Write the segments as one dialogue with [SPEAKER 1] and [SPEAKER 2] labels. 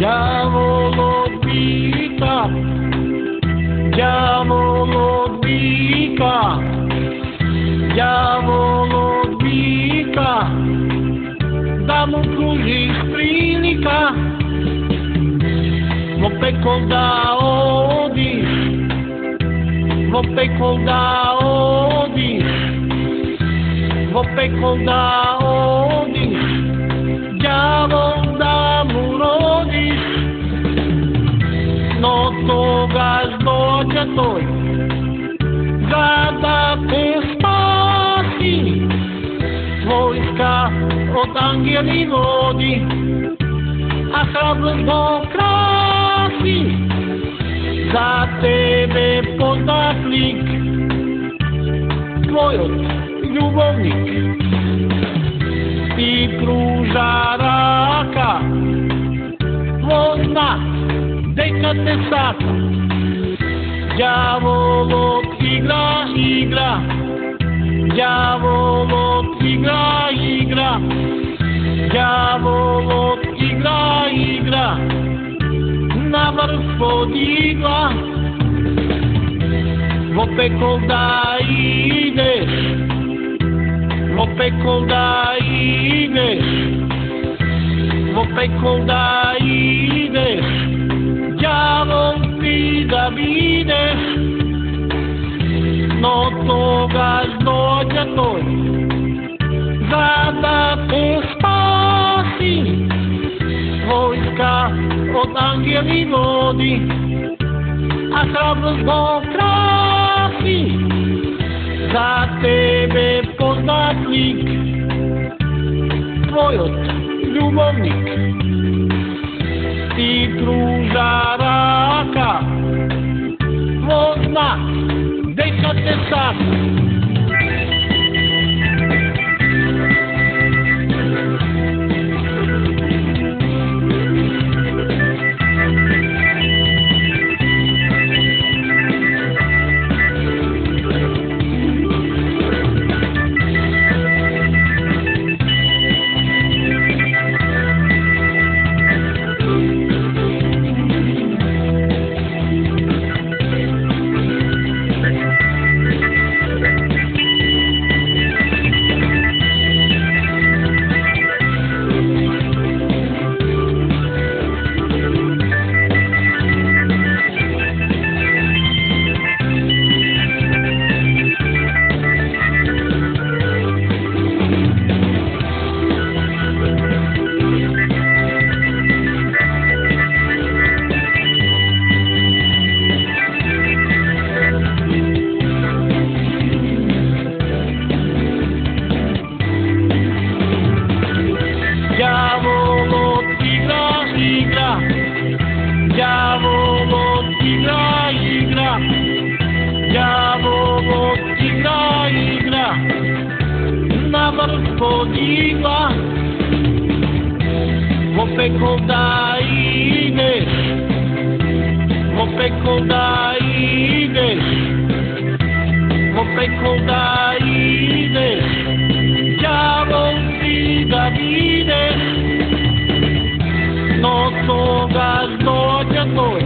[SPEAKER 1] Diavolo dica, diavolo dica, diavolo dica, damo kruži prilika, opet da odiš, opet da odiš, opet da odiš, đavol da mu rodiš, no togaš dođe toj, da te spasi, vojska od angeli vodi, a hrabrost do krasi, za tebe poznat lik, tvoj ljubovnik, ti pruža raka, tvoj znak, deka te saka, đavolo igra, igra, đavolo igra, igra, đavolo igra, igra, na vrh podigla, opet da ideš, opet da ideš, opet da ideš, đavol ti da vidiš, no togaš dođe toj, da te spasi, vojska od angeli vodi, a hrabrost do krasi, za tebe poznat lik, tvoj ljubovnik, ti pruža raka, tvoj znak, deka te saka. Diavolo igra, igra, diavolo igra, igra, diavolo igra, igra, na vrh podigla, opet da ideš, opet da ideš, opet da ideš, đavol ti da vidiš, no togaš dođe toj,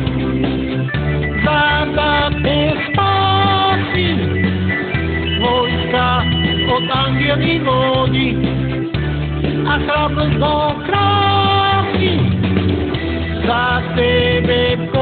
[SPEAKER 1] da te spasi, vojska od angeli vodi, a hrabrost do krasi, za tebe